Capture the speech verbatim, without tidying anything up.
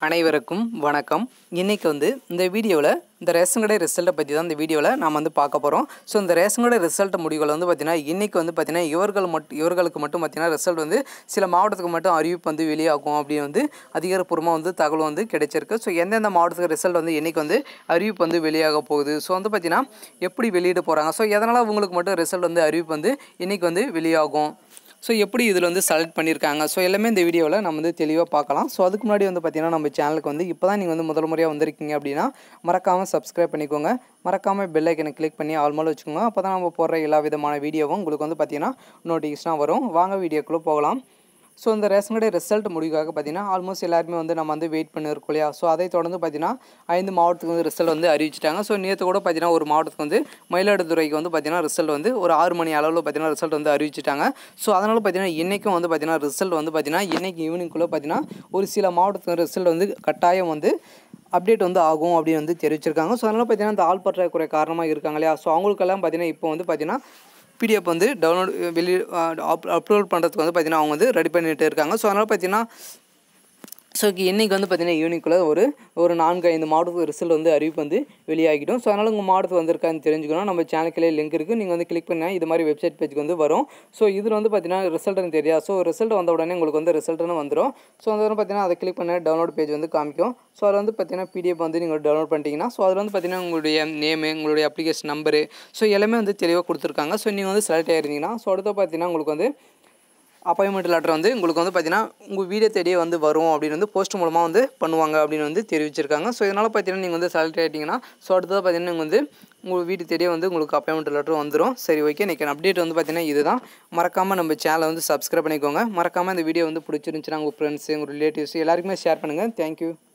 அனைவருக்கும் வணக்கம். இன்னைக்கு வந்து இந்த வீடியோவில் இந்த ரேஷன் கடை ரிசல்ட்டை பற்றி தான் இந்த வீடியோவில் நாம் வந்து பார்க்க போகிறோம். ஸோ இந்த ரேஷன் கடை ரிசல்ட் முடிவுகள் வந்து பார்த்திங்கன்னா இன்றைக்கி வந்து பார்த்திங்கன்னா இவர்கள் மட்டும் இவர்களுக்கு மட்டும் பார்த்திங்கன்னா ரிசல்ட் வந்து சில மாவட்டத்துக்கு மட்டும் அறிவிப்பு வந்து வெளியாகும் அப்படின்னு வந்து அதிகாரப்பூர்வமாக வந்து தகவல் வந்து கிடைச்சிருக்கு. ஸோ எந்தெந்த மாவட்டத்துக்கு ரிசல்ட் வந்து இன்றைக்கி வந்து அறிவிப்பு வந்து வெளியாக போகுது, ஸோ வந்து பார்த்திங்கன்னா எப்படி வெளியிட போகிறாங்க, ஸோ எதனால் உங்களுக்கு மட்டும் ரிசல்ட் வந்து அறிவிப்பு வந்து இன்றைக்கி வந்து வெளியாகும், ஸோ எப்படி இதில் வந்து செலக்ட் பண்ணியிருக்காங்க, ஸோ எல்லாமே இந்த வீடியோவில் நம்ம வந்து தெளிவாக பார்க்கலாம். ஸோ அதுக்கு முன்னாடி வந்து பார்த்திங்கன்னா நம்ம சேனலுக்கு வந்து இப்போ தான் நீங்கள் வந்து முதல் முறையாக வந்திருக்கீங்க அப்படின்னா மறக்காமல் சப்ஸ்கிரைப் பண்ணிக்கோங்க. மறக்காமல் பெல் ஐக்கனை கிளிக் பண்ணி ஆல் மேலே வச்சுக்கோங்க. அப்போ தான் நம்ம போடுற எல்லா விதமான வீடியோவும் உங்களுக்கு வந்து பார்த்திங்கன்னா நோட்டிஃபிகேஷனாக வரும். வாங்க வீடியோக்குள்ளே போகலாம். ஸோ இந்த ரேஷன் கடை ரிசல்ட் முடிவுக்காக பார்த்தீங்கன்னா ஆல்மோஸ்ட் எல்லாருமே வந்து நம்ம வந்து வெயிட் பண்ணியிருக்கோம் இல்லையா. ஸோ அதை தொடர்ந்து பார்த்தீங்கன்னா ஐந்து மாவட்டத்துக்கு வந்து ரிசல்ட் வந்து அறிவிச்சிட்டாங்க. ஸோ நேற்று கூட பார்த்தீங்கன்னா ஒரு மாவட்டத்துக்கு வந்து மயிலாடுதுறைக்கு வந்து பார்த்தீங்கன்னா ரிசல்ட் வந்து ஒரு ஆறு மணி அளவில் பார்த்தீங்கன்னா ரிசல்ட் வந்து அறிவிச்சிட்டாங்க. ஸோ அதனால் பார்த்தீங்கன்னா இன்றைக்கும் வந்து பார்த்தீங்கன்னா ரிசல்ட் வந்து பார்த்தீங்கன்னா இன்றைக்கி ஈவினிங்குள்ளே பார்த்தீங்கன்னா ஒரு சில மாவட்டத்துக்கு ரிசல்ட் வந்து கட்டாயம் வந்து அப்டேட் வந்து ஆகும் அப்படின்னு வந்து தெரிவிச்சிருக்காங்க. ஸோ அதனால் பார்த்தீங்கன்னா இந்த ஆள் பற்றாக்குறை காரணமாக இருக்காங்க இல்லையா. ஸோ அவங்களுக்கெல்லாம் பார்த்தீங்கன்னா இப்போ வந்து பார்த்தீங்கன்னா பிடிஎஃப் வந்து டவுன்லோட் வெளி அப் அப்லோட் பண்ணுறதுக்கு வந்து பார்த்திங்கன்னா அவங்க வந்து ரெடி பண்ணிகிட்டு இருக்காங்க. ஸோ அதனால் பார்த்திங்கன்னா ஸோ இன்றைக்கி வந்து பார்த்திங்கன்னா ஈவினிங்குள்ளே ஒரு ஒரு நான்கு ஐந்து மாவட்டத்துக்கு ரிசல்ட் வந்து அறிவிப்பு வந்து வெளியாகிடும். ஸோ அதனால் உங்கள் மாவட்டத்துக்கு வந்திருக்கான்னு தெரிஞ்சுக்கணும். நம்ம சேனலுக்குள்ளே லிங்க் இருக்குது, நீங்கள் வந்து கிளிக் பண்ணால் இது மாதிரி வெப்சைட் பேஜுக்கு வந்து வரும். ஸோ இதில் வந்து பார்த்திங்கன்னா ரிசல்ட்னு தெரியாது. ஸோ ரிசல்ட் வந்த உடனே உங்களுக்கு வந்து ரிசல்ட்னு வந்துடும். ஸோ அந்த வந்து பார்த்திங்கன்னா அதை கிளிக் பண்ண டவுன்லோட் பேஜ் வந்து காமிக்கும். ஸோ அதில் வந்து பார்த்திங்கன்னா பிடிஎஃப் வந்து நீங்கள் டவுன்லோட் பண்ணிட்டீங்கன்னா ஸோ அதில் வந்து பார்த்திங்கன்னா உங்களுடைய நேமு, உங்களுடைய அப்ளிகேஷன் நம்பரு, ஸோ எல்லாமே வந்து தெளிவாக கொடுத்துருக்காங்க. ஸோ நீங்கள் வந்து செலக்ட் ஆகிருந்தீங்கன்னா ஸோ அடுத்து பார்த்திங்கன்னா உங்களுக்கு வந்து அப்பாயின்மெண்ட் லெட்டர் வந்து உங்களுக்கு வந்து பார்த்திங்கன்னா உங்கள் வீடியோ தேடியே வந்து வரும் அப்படின்னு வந்து போஸ்ட் மூலமாக வந்து பண்ணுவாங்க அப்படின்னு வந்து தெரிவிச்சிருக்காங்க. ஸோ இதனால் பார்த்தீங்கன்னா நீங்கள் வந்து செலக்ட் ஆகிட்டிங்கன்னா ஸோ அடுத்ததாக பார்த்தீங்கன்னா நீங்கள் வந்து உங்கள் வீட்டு தேடியே வந்து உங்களுக்கு அப்பாயின்மெண்ட் லெட்டர் வந்துடும். சரி, ஓகே. இன்றைக்கி அப்டேட் வந்து பார்த்திங்கன்னா இதுதான். மறக்காமல் நம்ம சேனலை வந்து சப்ஸ்கிரைப் பண்ணிக்கோங்க. மறக்காமல் இந்த வீடியோ வந்து பிடிச்சிருந்துச்சுன்னா உங்கள் ஃப்ரெண்ட்ஸு, உங்கள் ரிலேட்டிவ்ஸ் எல்லாருக்குமே ஷேர் பண்ணுங்கள். தேங்க்யூ.